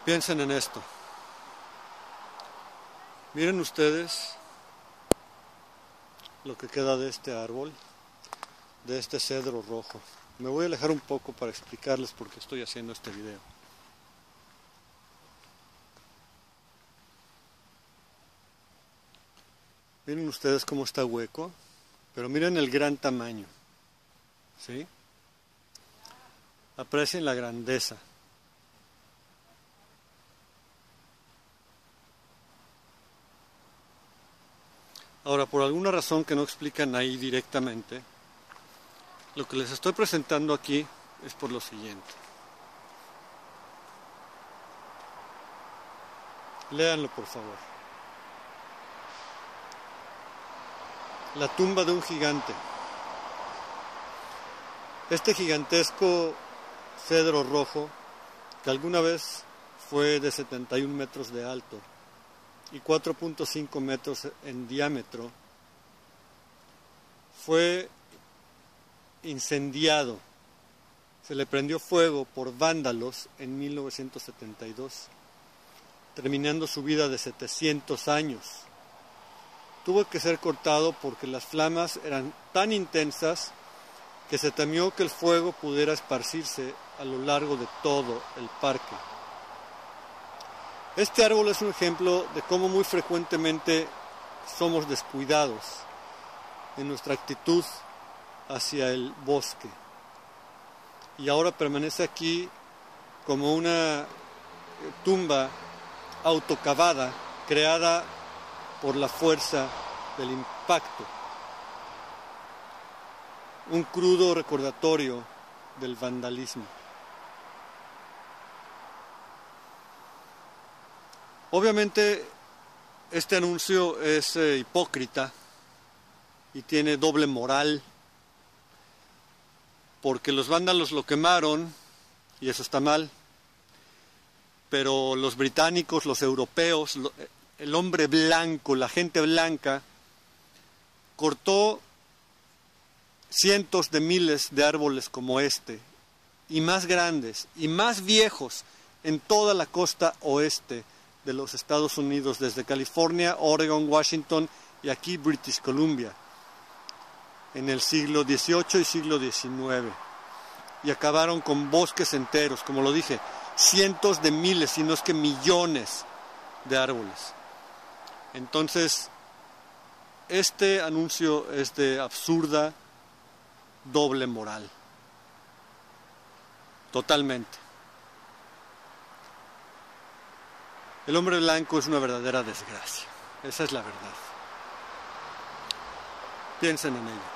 Piensen en esto. Miren ustedes lo que queda de este árbol, de este cedro rojo. Me voy a alejar un poco para explicarles por qué estoy haciendo este video. Miren ustedes cómo está hueco, pero miren el gran tamaño, ¿sí? Aprecien la grandeza. Ahora, por alguna razón que no explican ahí directamente, lo que les estoy presentando aquí es por lo siguiente. Léanlo, por favor. La tumba de un gigante. Este gigantesco cedro rojo, que alguna vez fue de 71 metros de alto y 4.5 metros en diámetro, fue incendiado. Se le prendió fuego por vándalos en 1972, terminando su vida de 700 años. Tuvo que ser cortado porque las flamas eran tan intensas que se temió que el fuego pudiera esparcirse a lo largo de todo el parque. Este árbol es un ejemplo de cómo muy frecuentemente somos descuidados en nuestra actitud hacia el bosque. Y ahora permanece aquí como una tumba autocavada, creada por la fuerza del impacto. Un crudo recordatorio del vandalismo. Obviamente este anuncio es hipócrita y tiene doble moral, porque los vándalos lo quemaron y eso está mal, pero los británicos, los europeos, el hombre blanco, la gente blanca, cortó cientos de miles de árboles como este, y más grandes y más viejos en toda la costa oeste de los Estados Unidos, desde California, Oregon, Washington y aquí British Columbia, en el siglo XVIII y siglo XIX, y acabaron con bosques enteros, como lo dije, cientos de miles, si no es que millones de árboles. Entonces, este anuncio es de absurda doble moral, totalmente. El hombre blanco es una verdadera desgracia, esa es la verdad. Piensen en ello.